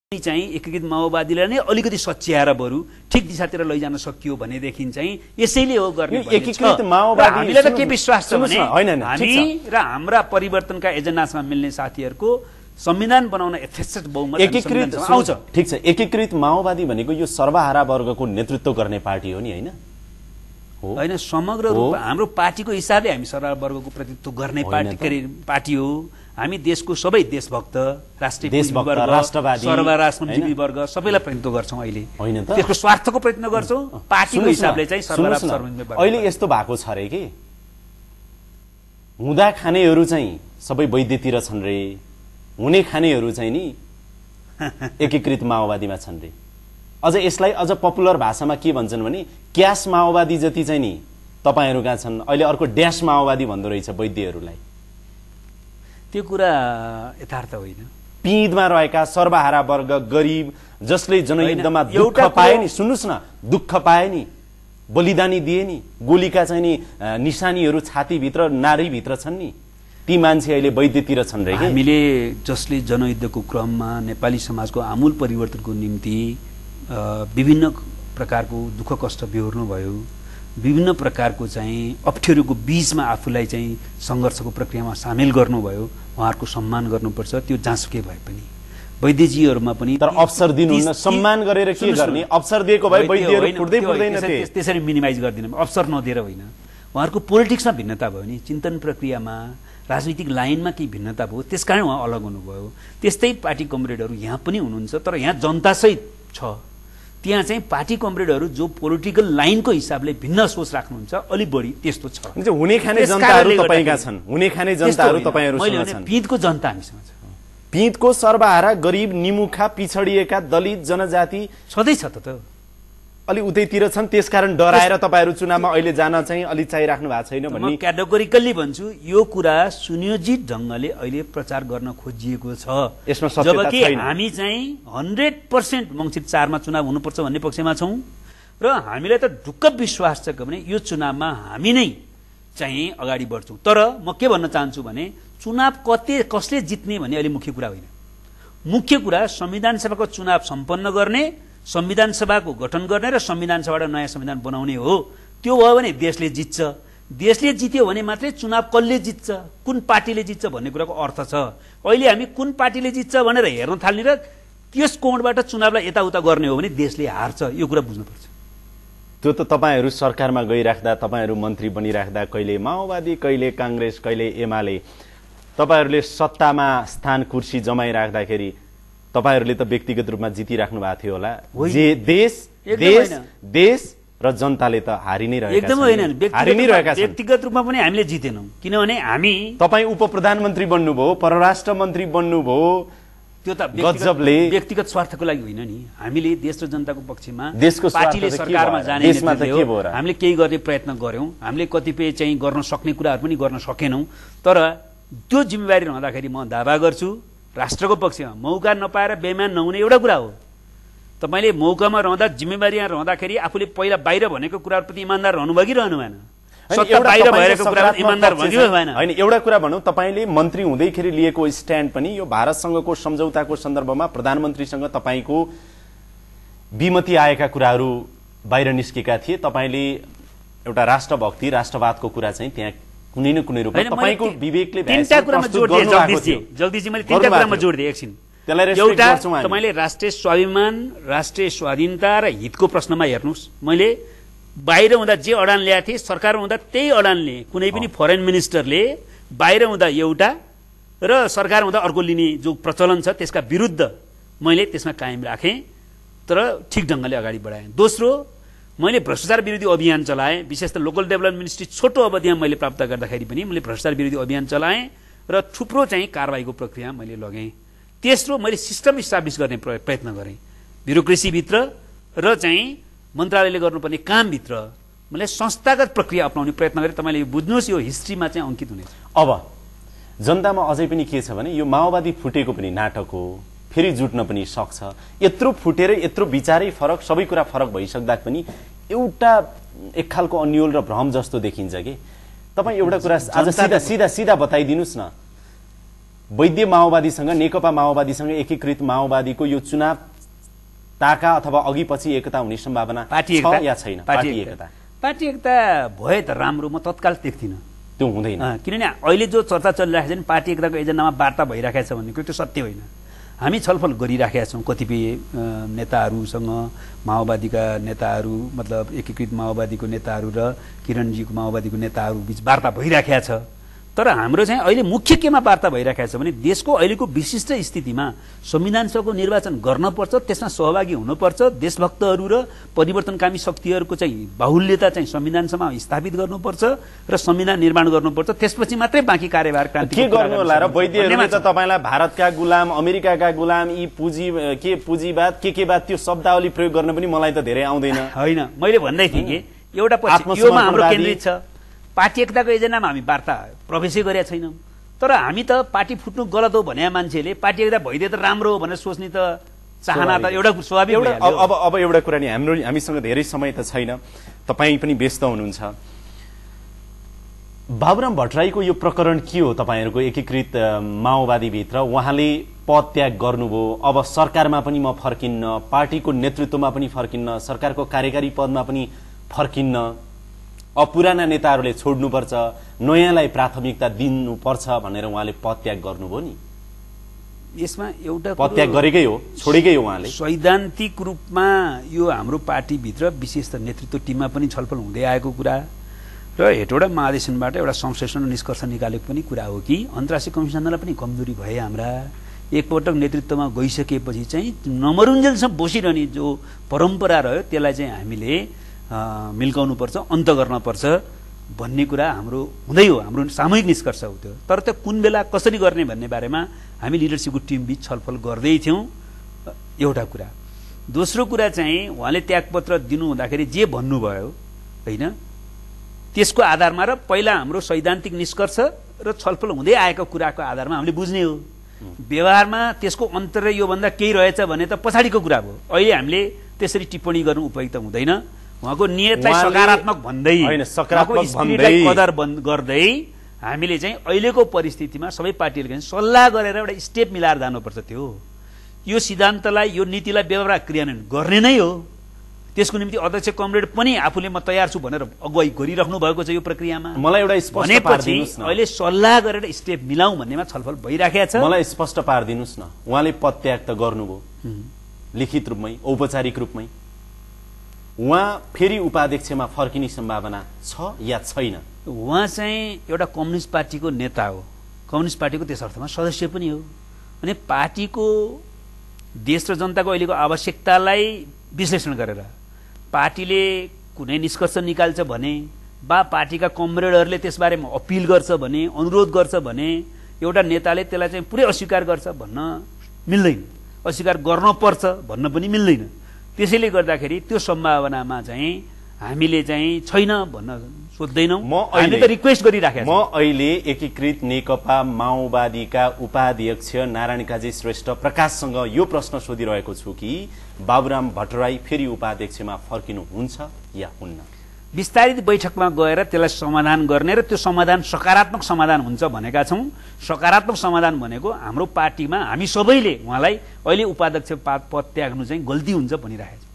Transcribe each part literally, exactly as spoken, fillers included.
चाहिँ एकीकृत माओवादीलाई नै अलिकति सच्याएर बरु ठिक दिशातिर लैजान सकियो भनेदेखि चाहिँ यसैले हो गर्ने एकीकृत माओवादी हामीलाई त के विश्वास छ भने हामी र हाम्रा परिवर्तनका एजेन्डासँग मिल्ने साथीहरूको संविधान बनाउन यथेष्ट बहुमत एकीकृत आउँछ। ठीक छ, एकीकृत माओवादी भनेको यो सर्वहारा वर्गको नेतृत्व गर्ने पार्टी हो नि, हैन? हो हैन, समग्र रूपमा हाम्रो पार्टीको हिसाबले हामी सर्वहारा वर्गको प्रतिनिधित्व गर्ने पार्टी पार्टी हो। हामी देशको सबै देशभक्त, राष्ट्रिय देशभक्त, राष्ट्रवादी, सर्वराष्ट्रवादी वर्ग सबैलाई प्रतिनिधित्व गर्छौं। अहिले हैन त त्यसको स्वार्थको प्रतिनिधित्व गर्छौं, पार्टीको हिसाबले चाहिँ सर्वराष्ट्रवादी वर्ग। अहिले यस्तो भएको छ रे कि हुँदा खानेहरू चाहिँ सबै वैद्यतिर छन् रे, हुने खानेहरू चाहिँ नि एकीकृत माओवादीमा छन् रे। अझ यसलाई अझ पपुलर भाषामा के भन्छन् भने क्यास माओवादी जति चाहिँ नि तपाईहरु कहाँ छन्, अहिले अर्को ड्याश माओवादी भन्दो रहेछ वैद्यहरूलाई। त्यो कुरा यथार्थ होइन। पिँधमा रहेका सर्वहारा वर्ग, गरिब, जसले जनयुद्धमा दुःख पाए नि, सुन्नुस् न, दुःख पाए नि, बलिदानी दिए नि, गोलीका चाहिँ नि निशानीहरू छातीभित्र नारीभित्र छन् नि, ती मान्छे अहिले वैद्यतिर छन् रे। हामीले जसले जनयुद्धको क्रममा नेपाली समाजको आमूल परिवर्तनको निम्ति विभिन्न प्रकारको दुःख कष्ट बेहोर्नु भयो, विभिन्न प्रकारको चाहिँ अप्ठ्यारोको बीचमा आफूलाई चाहिँ संघर्षको प्रक्रियामा सामेल गर्नुभयो, उहाँहरूको सम्मान गर्नुपर्छ। त्यो जाँसुकै भए पनि वैद्यजीहरुमा पनि तर अवसर दिनुहुन्न, सम्मान गरेर के गर्ने? अवसर दिएको भए वैद्यहरू फुट्दै फुट्दैन थिए। त्यसरी मिनिमाइज गर्दिन, अवसर नदिएर होइन। उहाँहरूको पोलिटिक्समा भिन्नता भयो नि, चिन्तन प्रक्रियामा, राजनीतिक लाइनमा केही भिन्नता भयो, त्यसकारण उहाँ अलग हुनुभयो। त्यस्तै पार्टी कमरेडहरू यहाँ पनि हुनुहुन्छ, तर यहाँ जनतासहित छ। त्यहाँ चाहिँ पार्टी कमरेडहरू जो पोलिटिकल लाइनको हिसाबले भिन्न सोच राख्नुहुन्छ, अलि बढी त्यस्तो छ। हुने खाने जनताहरू तपाईका छन्, हुने खाने जनताहरू तपाईहरुसँग छन्। पिँधको जनता हामीसँग छ। पिँधको सर्वहारा, गरिब, निमुखा, पिछडिएका, दलित, जनजाति सधैँ छ त त अलि उतैतिर छन्। त्यसकारण डराएर तपाईहरु चुनावमा अहिले जान चाहिँ अलि चाहिराख्नु भएको छैन भन्ने म क्याटेगोरिकली भन्छु। यो कुरा सुनियोजित ढंगले अहिले प्रचार गर्न खोजिएको छ। यसमा सत्यता छैन। जबकि हामी चाहिँ हन्ड्रेड पर्सेंट मंसिर चारमा चुनाव हुनुपर्छ भन्ने पक्षमा छौं र हामीलाई त ढुक्क विश्वास छ भने यो चुनावमा हामी नै चाहिँ अगाडि बढ्छौं। तर म के भन्न चाहन्छु भने चुनाव कति कसले जित्ने भन्ने अहिले मुख्य कुरा होइन। मुख्य कुरा संविधान सभाको चुनाव सम्पन्न गर्ने, संविधान सभाको गठन गर्ने र संविधान सभाबाट नयाँ संविधान बनाउने हो। त्यो भयो भने देशले जित्छ। देशले जित्यो भने मात्रै चुनाव कसले जित्छ, कुन पार्टीले जित्छ भन्ने कुराको अर्थ छ। अहिले हामी कुन पार्टीले जित्छ भनेर हेर्न थाल्ने र त्यस कोणबाट चुनावलाई यताउता गर्ने हो भने देशले हार्छ। यो कुरा बुझ्नुपर्छ। त्यो त तपाईहरु सरकारमा गइराख्दा, तपाईहरु मन्त्री बनिराख्दा, कहिले माओवादी, कहिले कांग्रेस, कहिले एमाले, तपाईहरुले सत्तामा स्थान कुर्सी जमाइराख्दाखेरि तपाईहरुले त व्यक्तिगत रूपमा जितिराख्नु भएको थियो होला। जे देश देश देश र जनताले त हारि नै रहेका छन्। एकदम होइन, हारि नै रहेका छन्। व्यक्तिगत रूपमा पनि हामीले जितेनौं, किनभने हामी तपाई उप प्रधानमन्त्री बन्नुभयो, परराष्ट्र मन्त्री बन्नुभयो, त्यो त गजबले व्यक्तिगत स्वार्थको लागि होइन नि। हामीले देश र जनताको पक्षमा, देशको पार्टीले सरकारमा जाने देशमा त के भयो र? हामीले केही गर्ने प्रयत्न गर्यौं। हामीले कतिपय चाहिँ गर्न सक्ने कुराहरू पनि गर्न सकेनौं। तर त्यो जिम्मेवारी रहँदाखेरि म दावा गर्छु राष्ट्रको पक्षमा मौका नपाएर बेइमान नहुने एउटा कुरा हो। तपाईले मौकामा रहँदा, जिम्मेवारीमा रहँदाखेरि आफूले पहिला बाहिर भनेको कुराप्रति इमानदार रहनुभयो कि रहनु भएन? सत्ता बाहिर भएको कुरा इमानदार भयो कि भएन? हैन, एउटा कुरा भनौं, तपाईले मन्त्री हुँदैखेरि लिएको स्ट्यान्ड पनि यो भारतसँगको सम्झौताको सन्दर्भमा प्रधानमन्त्रीसँग तपाईको विमति आएका कुराहरू बाहिर निस्केका थिए। तपाईले एउटा राष्ट्रभक्ति, राष्ट्रवादको कुरा चाहिँ त्यहाँ कुनै न कुनै रूपमा तपाईको विवेकले तीनटा कुरामा जोड दिए जगदीशजी। जगदीशजी मैले तीनटा कुरामा जोड दिए एकछिन। एउटा तपाईले राष्ट्रिय स्वाभिमान, राष्ट्रिय स्वाधीनता र हितको प्रश्नमा हेर्नुस्, मैले बाहिर हुँदा जे अडान ल्याएको थिए, सरकारमा हुँदा त्यही अडान लिए। कुनै पनि फरेन मिनिस्टरले बाहिर हुँदा एउटा र सरकार हुँदा अर्को लिने जो प्रचलन छ त्यसका विरुद्ध मैले त्यसमा कायम राखेँ, तर ठिक ढंगले अगाडि बढाएँ। दोस्रो, मैले भ्रष्टाचार विरोधी अभियान चलाएँ। विशेष त लोकल डेभलपमेन्ट मिनिस्ट्री छोटो अवधिमा मैले प्राप्त गर्दाखेरि पनि मैले भ्रष्टाचार विरोधी अभियान चलाएँ र थुप्रो चाहिँ कारबाहीको प्रक्रिया मैले लगेँ। तेस्रो, मैले सिस्टम इस्टाब्लिस गर्ने प्रयत्न गरेँ। ब्युरोक्रेसीभित्र र चाहिँ मन्त्रालयले गर्नुपर्ने कामभित्र मैले संस्थागत प्रक्रिया अपनाउने प्रयत्न गरेँ। तपाईले यो बुझ्नुहोस्, यो हिस्ट्रीमा चाहिँ अंकित हुनेछ। अब जनतामा अझै पनि के छ भने यो माओवादी फुटेको पनि नाटक हो, फेरि जुट्न पनि सक्छ। यत्रो फुटेर यत्रो विचारै फरक, सबै कुरा फरक भइसक्दा पनि एउटा एक खालको अन्यल र भ्रम जस्तो देखिन्छ कि। तपाई एउटा कुरा आज सीधा सीधा सीधा बताइदिनुस् न, वैद्य माओवादीसँग नेकपा माओवादीसँग एकीकृत माओवादीको यो चुनाव ताका अथवा अघि पछि एकता हुने सम्भावना पार्टी छ या छैन? पार्टी एकता पार्टी एकता भए त राम्रो, म तत्काल देख्दिनँ। त्यो हुँदैन, किनभने अहिले जो चर्चा चलिरहेको छ नि पार्टी एकताको एजेन्डामा वार्ता भइरहेको छ भन्ने कुरो त्यो सत्य होइन। हामी छलफल गरिराखेका छौँ कतिपय नेताहरूसँग, माओवादीका नेताहरू मतलब एकीकृत माओवादीको नेताहरू र किरणजीको माओवादीको नेताहरू बीच वार्ता भइराखेको छ। तर हाम्रो चाहिँ अहिले मुख्य केमा वार्ता भइराखेको छ भने देशको अहिलेको विशिष्ट स्थितिमा संविधानसभाको निर्वाचन गर्नुपर्छ, त्यसमा सहभागी हुनुपर्छ, देशभक्तहरू र परिवर्तनकामी शक्तिहरूको चाहिँ बाहुल्यता चाहिँ संविधानसभामा स्थापित गर्नुपर्छ र संविधान निर्माण गर्नुपर्छ, त्यसपछि मात्रै बाँकी कार्यभार क्रान्ति के गर्नु होला र? वैद्यहरूले त तपाईँलाई भारतका गुलाम, अमेरिकाका गुलाम, यी पुँजी के पुँजीवाद के के बाद त्यो शब्दावली प्रयोग गर्न पनि मलाई त धेरै आउँदैन। होइन, मैले भन्दै थिएँ कि एउटा योमा हाम्रो केन्द्रित छ। पार्टी एकताको एजेन्डामा हामी वार्ता प्रवेशै गरेका छैनौँ। तर हामी त पार्टी फुट्नु गलत हो भने मान्छेले पार्टी एकता भइदिए त राम्रो हो भनेर सोच्ने त चाहना त एउटा स्वाभाविक एउटा। अब अब एउटा कुरा नि, हाम्रो हामीसँग धेरै समय त छैन, तपाईँ पनि व्यस्त हुनुहुन्छ। बाबुराम भट्टराईको यो प्रकरण के हो? तपाईँहरूको एकीकृत माओवादीभित्र उहाँले पदत्याग गर्नुभयो, अब सरकारमा पनि म फर्किन्न, पार्टीको नेतृत्वमा पनि फर्किन्न, सरकारको कार्यकारी पदमा पनि फर्किन्न, अब पुराना नेताहरूले छोड्नुपर्छ, नयाँलाई प्राथमिकता दिनुपर्छ भनेर उहाँले पदत्याग गर्नुभयो नि। यसमा एउटा पदत्याग गरेकै हो, छोडेकै हो उहाँले। सैद्धान्तिक रूपमा यो हाम्रो पार्टीभित्र विशेष त नेतृत्व टिममा पनि छलफल हुँदै आएको कुरा र हेटवटा महाधिवेशनबाट एउटा संश्लेषण निष्कर्ष निकालेको पनि कुरा हो कि अन्तर्राष्ट्रिय कमिसनलाई पनि कमजोरी भए हाम्रा। एकपटक नेतृत्वमा गइसकेपछि चाहिँ नमरुन्जेलसम्म बसिरहने जो परम्परा रह्यो त्यसलाई चाहिँ हामीले मिल्काउनुपर्छ, अन्त गर्नुपर्छ भन्ने कुरा हाम्रो हुँदै हो, हाम्रो सामूहिक निष्कर्ष हो त्यो। तर त्यो कुन बेला कसरी गर्ने भन्ने बारेमा हामी लिडरसिपको टिमबीच छलफल गर्दै थियौँ, एउटा कुरा। दोस्रो कुरा चाहिँ उहाँले त्यागपत्र दिनु हुँदाखेरि जे भन्नुभयो होइन, त्यसको आधारमा र पहिला हाम्रो सैद्धान्तिक निष्कर्ष र छलफल हुँदै आएको कुराको आधारमा हामीले बुझ्ने हो। व्यवहारमा त्यसको अन्तर योभन्दा केही रहेछ भने त पछाडिको कुरा भयो। अहिले हामीले त्यसरी टिप्पणी गर्नु उपयुक्त हुँदैन। उहाँको नियतलाई सकारात्मक भन्दै, सकारात्मक भन्दै, कदर गर्दै हामीले चाहिँ अहिलेको परिस्थितिमा सबै पार्टीहरूले सल्लाह गरेर एउटा स्टेप मिलाएर जानुपर्छ। त्यो यो सिद्धान्तलाई, यो नीतिलाई व्यवहार क्रियान्वयन गर्ने नै हो। त्यसको निम्ति अध्यक्ष कमरेड पनि आफूले म तयार छु भनेर अगुवाई गरिराख्नु भएको छ यो प्रक्रियामा। मलाई एउटा स्पष्ट पारिदिनुस् न, अहिले सल्लाह गरेर स्टेप मिलाउँ भन्नेमा छलफल भइराखेको छ। मलाई स्पष्ट पारिदिनुस् न, उहाँले पदत्याग त गर्नुभयो लिखित रूपमै, औपचारिक रूपमै, उहाँ फेरि उपाध्यक्षमा फर्किने सम्भावना छ या छैन? उहाँ चाहिँ एउटा कम्युनिस्ट पार्टीको नेता हो, कम्युनिस्ट पार्टीको त्यस अर्थमा सदस्य पनि हो। अनि पार्टीको देश र जनताको अहिलेको आवश्यकतालाई विश्लेषण गरेर पार्टीले कुनै निष्कर्ष निकाल्छ भने बा पार्टीका कमरेडहरूले त्यसबारेमा अपिल गर्छ भने, अनुरोध गर्छ भने एउटा नेताले त्यसलाई चाहिँ पुरै अस्वीकार गर्छ भन्न मिल्दैन, अस्वीकार गर्नुपर्छ भन्न पनि मिल्दैन। त्यसैले गर्दाखेरि त्यो सम्भावनामा चाहिँ हामीले चाहिँ छैन भन्न सोध्दैनौँ, हामीले त रिक्वेस्ट गरिराखेका छौँ। म अहिले एकीकृत नेकपा माओवादीका उपाध्यक्ष नारायण काजी श्रेष्ठ प्रकाशसँग यो प्रश्न सोधिरहेको छु कि बाबुराम भट्टराई फेरि उपाध्यक्षमा फर्किनु हुन्छ या हुन्न? विस्तारित बैठकमा गएर त्यसलाई समाधान गर्ने र त्यो समाधान सकारात्मक समाधान हुन्छ भनेका छौँ। सकारात्मक समाधान भनेको हाम्रो पार्टीमा हामी सबैले उहाँलाई अहिले उपाध्यक्ष पद त्याग्नु चाहिँ गल्ती हुन्छ भनिरहेका छौँ।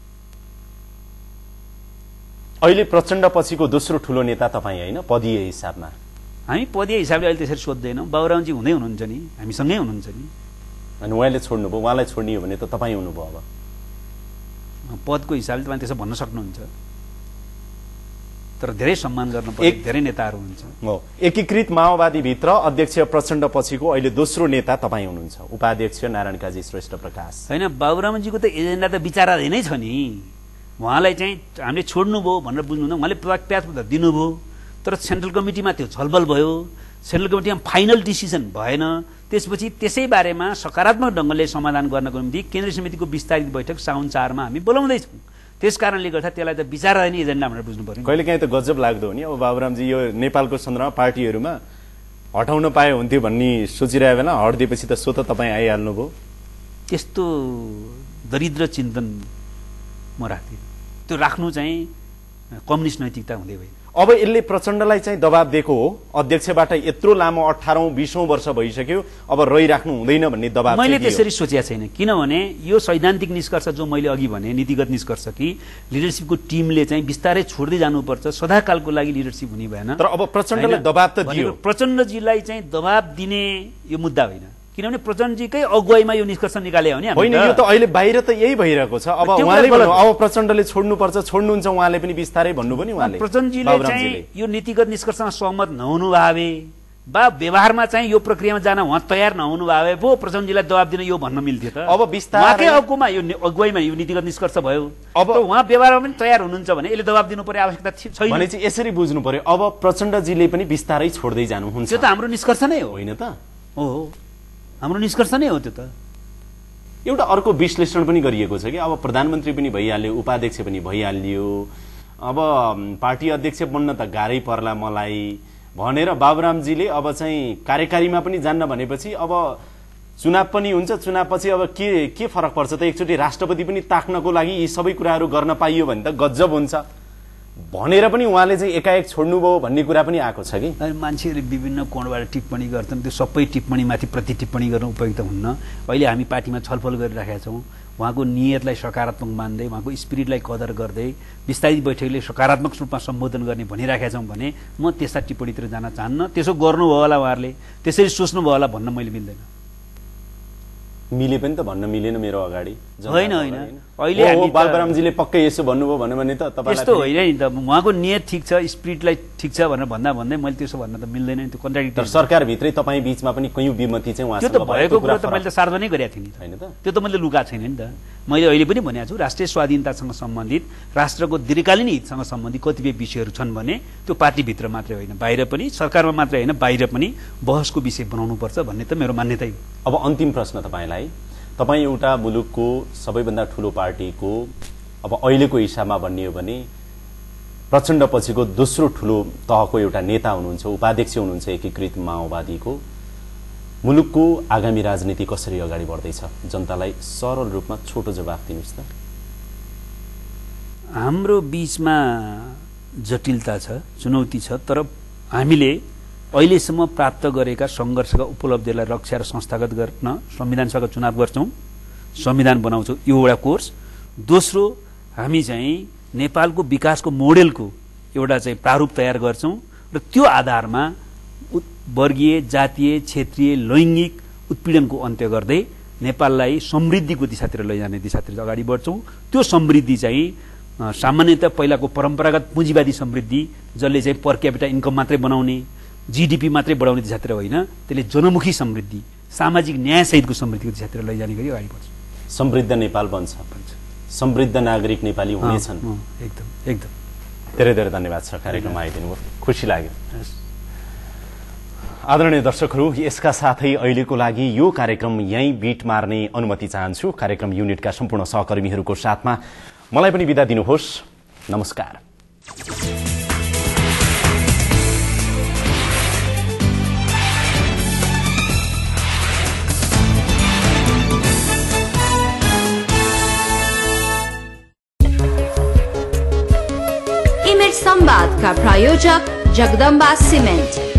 अहिले प्रचण्ड पछिको दोस्रो ठुलो नेता तपाईँ होइन, पदीय हिसाबमा? हामी पदीय हिसाबले अहिले त्यसरी सोध्दैनौँ। बाबुरामजी हुँदै हुनुहुन्छ नि, हामीसँगै हुनुहुन्छ नि। अनि उहाँले छोड्नुभयो, उहाँलाई छोड्ने हो भने त तपाईँ हुनुभयो। अब पदको हिसाबले तपाईँ त्यसो भन्न सक्नुहुन्छ, तर धेरै सम्मान गर्नुपर्ने धेरै नेताहरू हुन्छ। हो, एकीकृत माओवादीभित्र अध्यक्ष प्रचण्ड पछिको अहिले दोस्रो नेता तपाईँ हुनुहुन्छ, उपाध्यक्ष नारायण काजी श्रेष्ठ प्रकाश। होइन, बाबुरामजीको त एजेन्डा त विचाराधीन नै छ नि। उहाँलाई चाहिँ हामीले छोड्नुभयो भनेर बुझ्नुहुँदा उहाँले प्राथमिकता दिनुभयो, तर सेन्ट्रल कमिटीमा त्यो छलफल भयो, सेन्ट्रल कमिटीमा फाइनल डिसिजन भएन। त्यसपछि त्यसै बारेमा सकारात्मक ढङ्गले समाधान गर्नको निम्ति केन्द्रीय समितिको विस्तारित बैठक साउन चारमा हामी बोलाउँदैछौँ। त्यस कारणले गर्दा त्यसलाई त विचाराधीन एजेन्डा भनेर बुझ्नु पर्यो। कहिलेकाहीँ त गजब लाग्दो हो नि, अब बाबुरामजी यो नेपालको सन्दर्भमा पार्टीहरूमा हटाउन पाए हुन्थ्यो भन्ने सोचिरहेको बेला हटिदिएपछि त सो त तपाईँ आइहाल्नुभयो। त्यस्तो दरिद्र चिन्तन म राख्दिनँ, त्यो राख्नु चाहिँ कम्युनिस्ट नैतिकता हुँदै भयो। अब यसले प्रचण्डलाई चाहिँ दबाब दिएको हो, अध्यक्षबाट यत्रो लामो अठारौं बीसौं वर्ष भइसक्यो, अब रहिराख्नु हुँदैन भन्ने दबाब मैले त्यसरी सोचेको छैन। किनभने यो सैद्धान्तिक निष्कर्ष जो मैले अघि भने नीतिगत निष्कर्ष कि लिडरसिपको टिमले चाहिँ बिस्तारै छोड्दै जानुपर्छ, सदाकालको लागि लिडरसिप हुने भएन। तर अब प्रचण्डले दबाब त दियो। प्रचण्डजीलाई चाहिँ दबाब दिने यो मुद्दा होइन, किनभने प्रचण्डजीकै अगुवाईमा यो निष्कर्ष निकाले हो नि। होइन, यो त अहिले बाहिर त यही भइरहेको छ। अब उहाँले भन्नु अब प्रचण्डले छोड्नुपर्छ, छोड्नुहुन्छ उहाँले पनि बिस्तारै भन्नु पनि उहाँले। प्रचण्डजीले चाहिँ यो नीतिगत निष्कर्षमा सहमत नहुनु भए बा व्यवहारमा चाहिँ यो प्रक्रियामा जान उहाँ तयार नहुनु भए पो प्रचण्डजीलाई दबाब दिन यो भन्न मिल्थ्यो त। अब बिस्तारै अगुवाईमा यो अगुवाईमा यो नीतिगत निष्कर्ष भयो, अब उहाँ व्यवहारमा पनि तयार हुनुहुन्छ भने यसले दबाब दिनु पर्ने आवश्यकता छैन भने चाहिँ यसरी बुझ्नु पर्यो। अब प्रचण्डजीले पनि बिस्तारै छोड्दै जानुहुन्छ, त्यो त हाम्रो निष्कर्ष नै हो होइन त? हो, हाम्रो निष्कर्ष नै हो त्यो त। एउटा अर्को विश्लेषण पनि गरिएको छ कि अब प्रधानमन्त्री पनि भइहाल्यो, उपाध्यक्ष पनि भइहाल्यो, अब पार्टी अध्यक्ष बन्न त गाह्रै पर्ला मलाई भनेर बाबुरामजीले अब चाहिँ कार्यकारीमा पनि जान्न भनेपछि अब चुनाव पनि हुन्छ, चुनावपछि अब के के फरक पर्छ त? एकचोटि राष्ट्रपति पनि ताक्नको लागि यी सबै कुराहरू गर्न पाइयो भने त गजब हुन्छ भनेर पनि उहाँले चाहिँ एकाएक छोड्नुभयो भन्ने कुरा पनि आएको छ कि। मान्छेहरूले विभिन्न कोणबाट टिप्पणी गर्छन्, त्यो सबै टिप्पणीमाथि प्रति टिप्पणी गर्न उपयुक्त हुन्न। अहिले हामी पार्टीमा छलफल गरिराखेका छौँ, उहाँको नियतलाई सकारात्मक मान्दै उहाँको स्पिरिटलाई कदर गर्दै विस्तारित बैठकले सकारात्मक रूपमा सम्बोधन गर्ने भनिराखेका छौँ भने म त्यस्ता टिप्पणीतिर जान चाहन्न। त्यसो गर्नुभयो होला उहाँहरूले, त्यसरी सोच्नुभयो होला भन्न मैले मिल्दैन। मिले पनि त भन्न मिलेन मेरो अगाडि। होइन होइन, अहिले हामी बाबुरामजीले पक्कै यसो भन्नुभयो भने त तपाईँलाई त्यस्तो होइन नि त। उहाँको नियत ठिक छ, स्पिरिटलाई ठिक छ भनेर भन्दा भन्दै मैले त्यसो भन्न त मिल्दैन नि, त्यो कन्ट्राडिक्ट। सरकारभित्रै तपाईँ बिचमा पनि कयौँ विमति चाहिँ त्यो त भएको कुरा त मैले त सार्वजनिक गरेको थिएँ नि, होइन त? त्यो त मैले लुका छैन नि त। मैले अहिले पनि भनेको छु राष्ट्रिय स्वाधीनतासँग सम्बन्धित, राष्ट्रको दीर्घकालीन हितसँग सम्बन्धित कतिपय विषयहरू छन् भने त्यो पार्टीभित्र मात्रै होइन, बाहिर पनि, सरकारमा मात्रै होइन बाहिर पनि बहसको विषय बनाउनुपर्छ भन्ने त मेरो मान्यता हो। अब अन्तिम प्रश्न तपाईँलाई, तपाईँ एउटा मुलुकको सबैभन्दा ठुलो पार्टीको अब अहिलेको हिसाबमा भन्ने हो भने प्रचण्ड पछिको दोस्रो ठुलो तहको एउटा नेता हुनुहुन्छ, उपाध्यक्ष हुनुहुन्छ एकीकृत माओवादीको। मुलुकको आगामी राजनीति कसरी अगाडि बढ्दैछ? जनतालाई सरल रूपमा छोटो जवाफ दिनुहोस् त। हाम्रो बीचमा जटिलता छ, चुनौती छ, तर हामीले अहिलेसम्म प्राप्त गरेका सङ्घर्षका उपलब्धिलाई रक्षा र संस्थागत गर्न संविधान सभाको चुनाव गर्छौँ, संविधान बनाउँछौँ, यो एउटा कोर्स। दोस्रो, हामी चाहिँ नेपालको विकासको मोडेलको एउटा चाहिँ प्रारूप तयार गर्छौँ र त्यो आधारमा वर्गीय, जातीय, क्षेत्रीय, लैङ्गिक उत्पीडनको अन्त्य गर्दै नेपाललाई समृद्धिको दिशातिर लैजाने दिशातिर अगाडि बढ्छौँ। त्यो समृद्धि चाहिँ सामान्यतः पहिलाको परम्परागत पुँजीवादी समृद्धि जसले चाहिँ पर क्यापिटा इन्कम मात्रै बनाउने, जीडीपी मात्रै बढाउने दिशातिर होइन, त्यसले जनमुखी समृद्धि, सामाजिक न्यायसहितको समृद्धिको दिशातिर लैजाने गरी अगाडि बढ्छ। समृद्ध नेपाल बन्छ, समृद्ध नागरिक नेपाली हुनेछन्। एकदम एकदम। धेरै धेरै धन्यवाद छ, कार्यक्रममा आइदिनु भयो, खुसी लाग्यो। आदरणीय दर्शकहरू, यसका साथै अहिलेको लागि यो कार्यक्रम यहीँ बिट मार्ने अनुमति चाहन्छु। कार्यक्रम युनिटका सम्पूर्ण सहकर्मीहरूको साथमा मलाई पनि बिदा दिनुहोस्। नमस्कार। इमेज संवाद का प्रायोजक जगदम्बा सीमेंट।